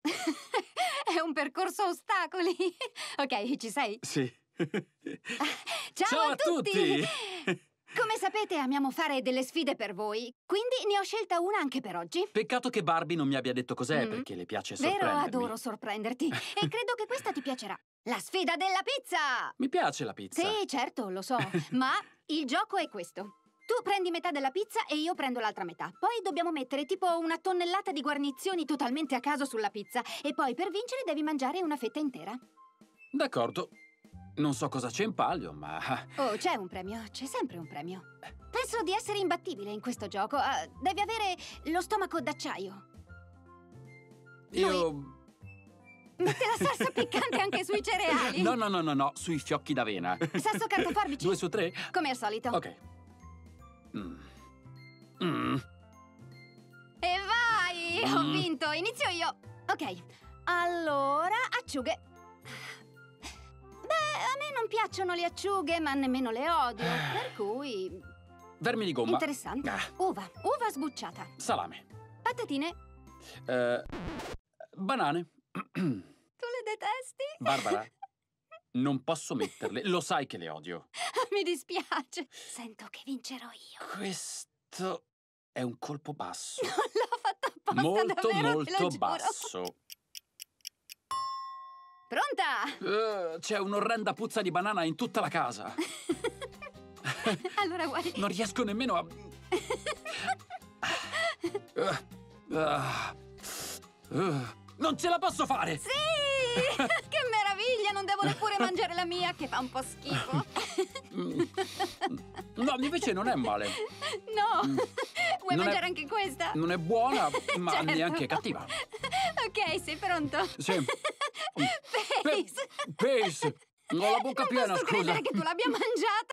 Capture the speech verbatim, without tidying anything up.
È un percorso a ostacoli. Ok, ci sei? Sì. Ciao, Ciao a, a tutti! tutti! Come sapete, amiamo fare delle sfide per voi, quindi ne ho scelta una anche per oggi. Peccato che Barbie non mi abbia detto cos'è, Mm. perché le piace Vero, sorprendermi. adoro sorprenderti. E credo che questa ti piacerà. La sfida della pizza! Mi piace la pizza. Sì, certo, lo so. Ma il gioco è questo. Tu prendi metà della pizza e io prendo l'altra metà. Poi dobbiamo mettere tipo una tonnellata di guarnizioni totalmente a caso sulla pizza. E poi per vincere devi mangiare una fetta intera. D'accordo. Non so cosa c'è in palio, ma... Oh, c'è un premio. C'è sempre un premio. Penso di essere imbattibile in questo gioco. Uh, devi avere lo stomaco d'acciaio. Io... Mette la salsa piccante anche sui cereali. No, no, no, no, no, sui fiocchi d'avena. Sasso, carta, forbici. Due su tre? Come al solito. Ok. Mm. Mm. E vai! Mm. Ho vinto! Inizio io! Ok, allora, acciughe. Beh, a me non piacciono le acciughe, ma nemmeno le odio, per cui... Vermi di gomma. Interessante. Ah. Uva, uva sbucciata. Salame. Patatine. Eh, banane. Tu le detesti? Barbara, non posso metterle. Lo sai che le odio. Mi dispiace. Sento che vincerò io. Questo è un colpo basso. L'ho fatto apposta, Molto, davvero, te lo molto giuro. basso. Pronta? Uh, c'è un'orrenda puzza di banana in tutta la casa. Allora, guardi. Non riesco nemmeno a... Uh, uh, uh, non ce la posso fare! Sì! Che meraviglia! Non devo neppure mangiare la mia, che fa un po' schifo. No, invece non è male. No! Mm. Vuoi Non mangiare è- anche questa? Non è buona, ma Certo. neanche cattiva. Ok, sei pronto? Sì. Pace! Pace! Ho la bocca Non piena, posso scusa. credere che tu l'abbia mangiata!